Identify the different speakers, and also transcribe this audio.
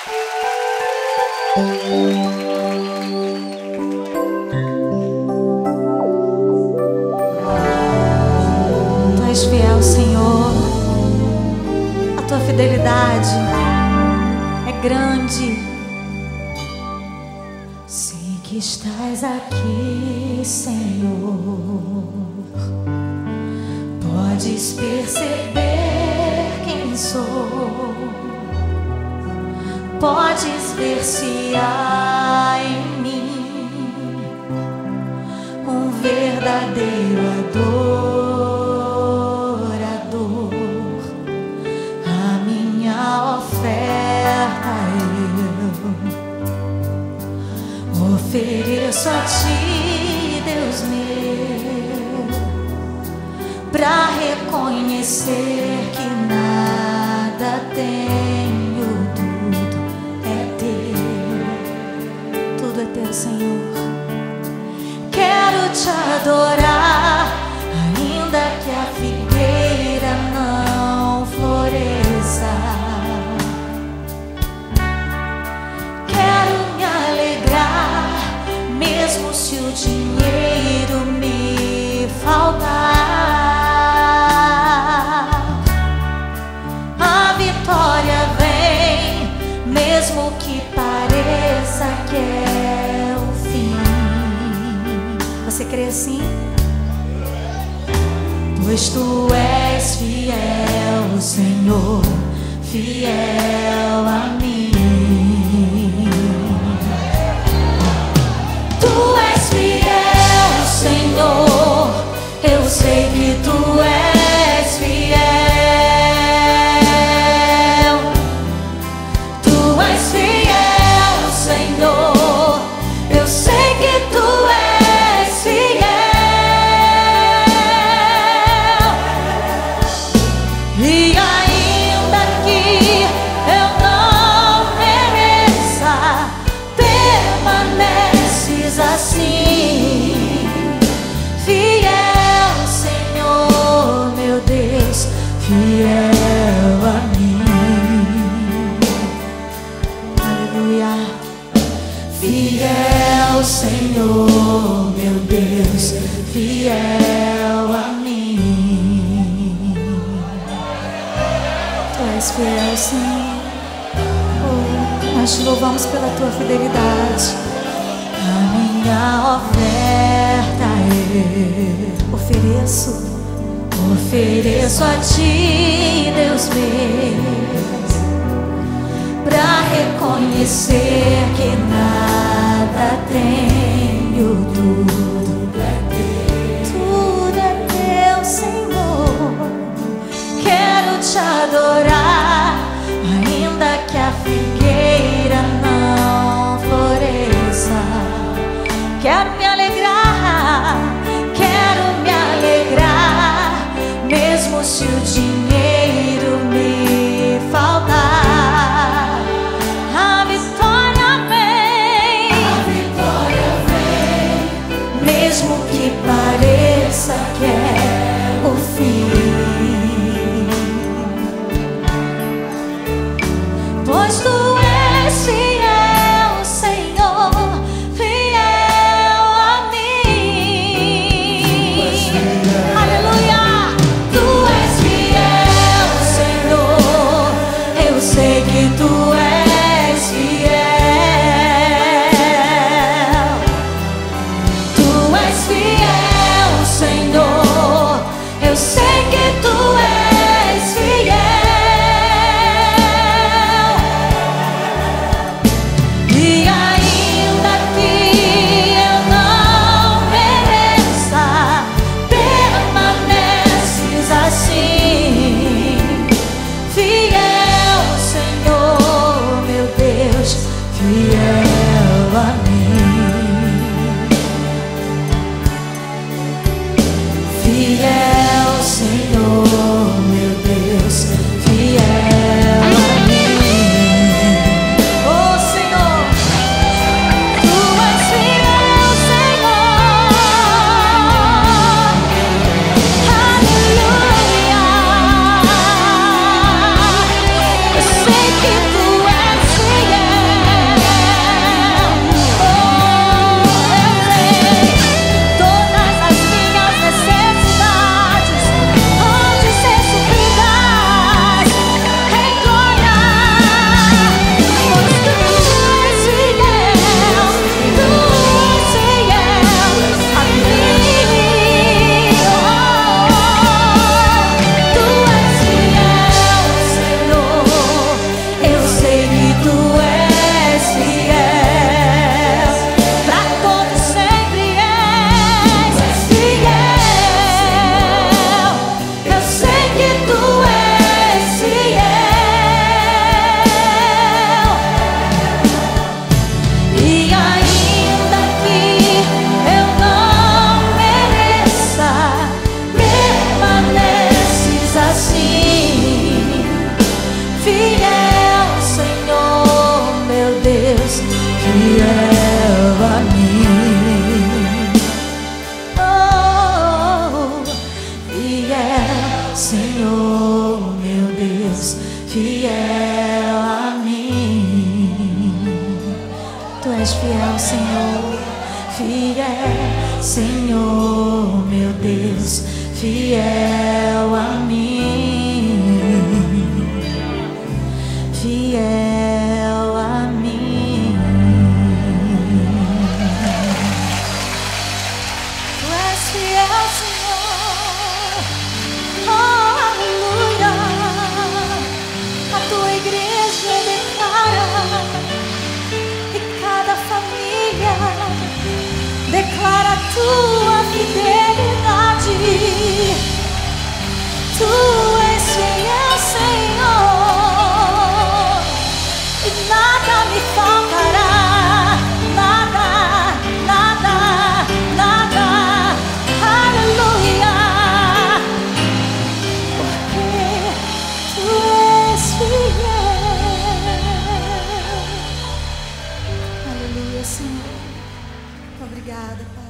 Speaker 1: Tu és fiel, Senhor. A tua fidelidade é grande. Sei que estás aqui, Senhor. Podes perceber quem sou. Podes ver se há em mim um verdadeiro adorador. A minha oferta eu ofereço a ti, Deus meu, pra reconhecer que nada tenho, tudo é teu, Senhor. Quero te adorar, ainda que a figueira não floresça. Quero me alegrar, mesmo se o dinheiro me faltar. A vitória vem, mesmo que pareça que é o fim. Você crê assim? Pois tu és fiel, Senhor, fiel a mim. Tu és fiel, Senhor, eu sei que tu és fiel. Tu és fiel, Senhor, eu sei que tu és fiel. E ainda que eu não mereça, permaneces assim. Fiel, Senhor, meu Deus, fiel a mim. Aleluia. Fiel, Senhor, meu Deus, fiel a mim. Tu és fiel, Senhor. Oh, nós te louvamos pela tua fidelidade. A minha oferta eu ofereço a ti, Deus meu, pra reconhecer que nada tenho, tudo é teu, Senhor. Quero te adorar, ainda que a figueira não floresça. Quero me alegrar, mesmo se o dinheiro me faltar. A vitória vem, mesmo que pareça que é o fim. Pois tu és fiel, Senhor, fiel a mim. Aleluia. Tu és fiel, Senhor, eu sei que tu és fiel. Tu és fiel, Senhor, eu sei que tu és fiel. E ainda que eu não mereça, permaneces assim. Fiel, Senhor, meu Deus, fiel a mim. Fiel, Senhor, meu Deus, fiel a mim. Oh, Senhor, tu és fiel, Senhor. Aleluia. Eu sei que tu és fiel. fiel a mim. Oh, fiel, Senhor, meu Deus, fiel a mim. Tu és fiel, Senhor, fiel, Senhor, meu Deus, fiel a mim, fiel a mim. Tu és fiel, Senhor, oh, aleluia. A tua igreja declara, e cada família declara a tua fidelidade. Tu és fiel, Senhor, e nada me faltará, nada, nada, nada, aleluia, porque tu és fiel. Aleluia, Senhor. Obrigada, Pai.